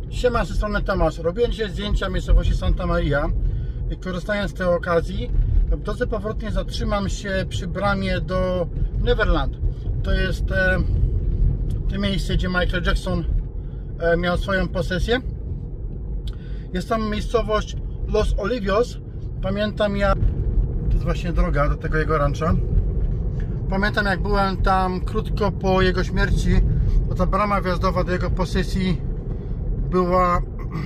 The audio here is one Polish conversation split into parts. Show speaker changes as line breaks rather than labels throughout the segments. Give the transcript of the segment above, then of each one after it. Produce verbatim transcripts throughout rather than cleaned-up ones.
Siema, z tej strony Tomasz. Robiłem dzisiaj zdjęcia miejscowości Santa Maria i korzystając z tej okazji, w drodze powrotnej zatrzymam się przy bramie do Neverland. To jest e, to miejsce, gdzie Michael Jackson e, miał swoją posesję. Jest tam miejscowość Los Olivos. Pamiętam, jak to jest właśnie droga do tego jego rancha. Pamiętam, jak byłem tam krótko po jego śmierci, to ta brama wjazdowa do jego posesji była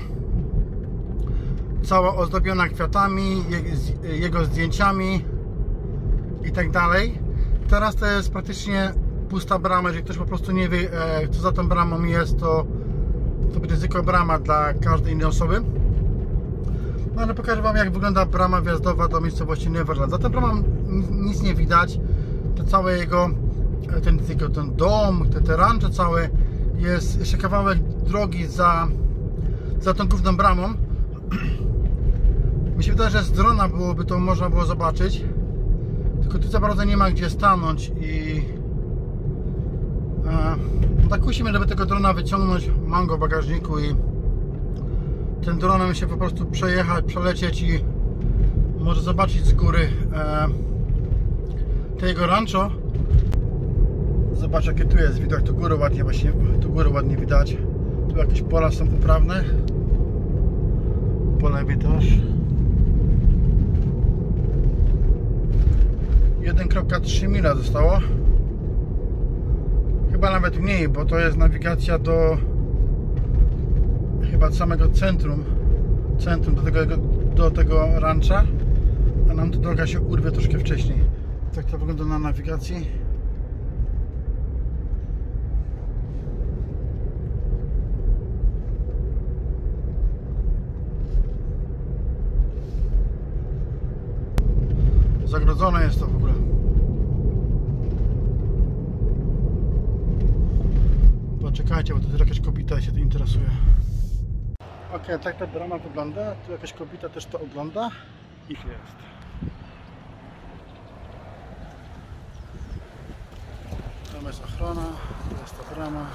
cała ozdobiona kwiatami, jego zdjęciami i tak dalej. Teraz to jest praktycznie pusta brama. Jeżeli ktoś po prostu nie wie, co za tą bramą jest, to to będzie tylko brama dla każdej innej osoby. No ale pokażę Wam, jak wygląda brama wjazdowa do miejscowości Neverland. Za tą bramą nic nie widać. To całe jego ten, ten dom, te, te rancze całe, jest jeszcze kawałek drogi za, za tą główną bramą. Mi się wydaje, że z drona byłoby to można było zobaczyć, tylko tu za bardzo nie ma gdzie stanąć i e, tak kusimy, żeby tego drona wyciągnąć. Mam go w bagażniku i tym dronem się po prostu przejechać, przelecieć i może zobaczyć z góry e, te jego rancho. Zobacz, jakie tu jest widok, tu góry ładnie właśnie, tu góry ładnie widać. Tu jakieś pola są uprawne. Po lewej też. jeden przecinek trzy mila zostało. Chyba nawet mniej, bo to jest nawigacja do chyba samego centrum centrum do tego, do tego rancha, a nam ta droga się urwie troszkę wcześniej. Tak to wygląda na nawigacji. Zagrodzone jest to w ogóle. Poczekajcie, bo tu jakaś kobieta się tu interesuje. Ok, tak ta brama wygląda. Tu jakaś kobieta też to ogląda. I jest. Tam jest ochrona, to jest ta brama.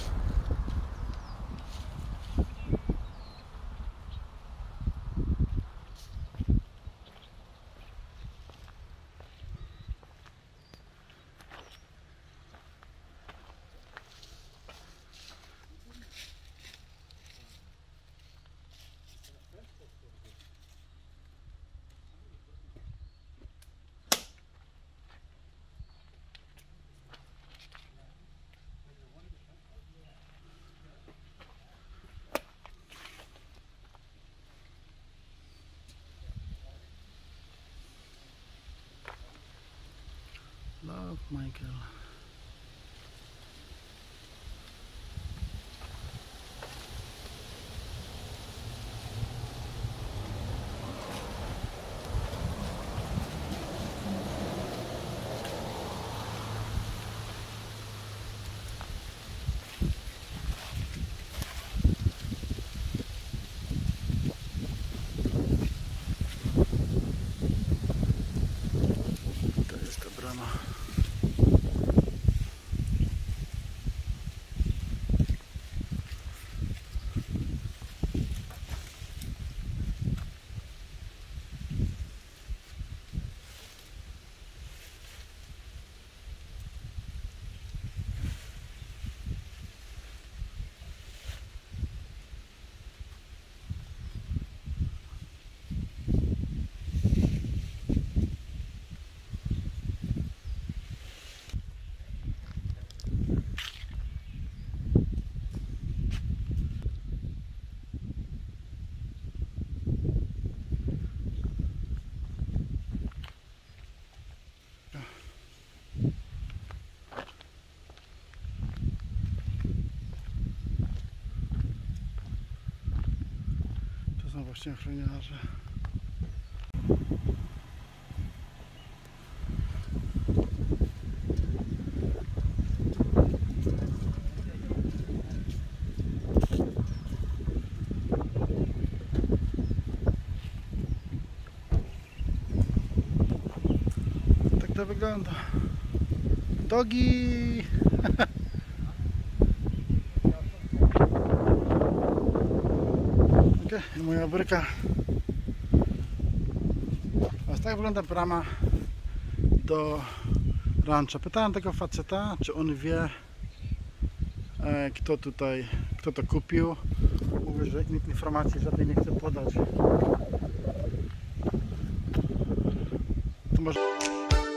Love Michael. To jest ta brama. Są właśnie ochroniarze. Tak to wygląda. Dogi! Troszkę moja bryka. A tak wygląda brama do rancha. Pytałem tego faceta, czy on wie, e, kto tutaj, kto to kupił. Mówię, że informacji żadnej nie chce podać. To może...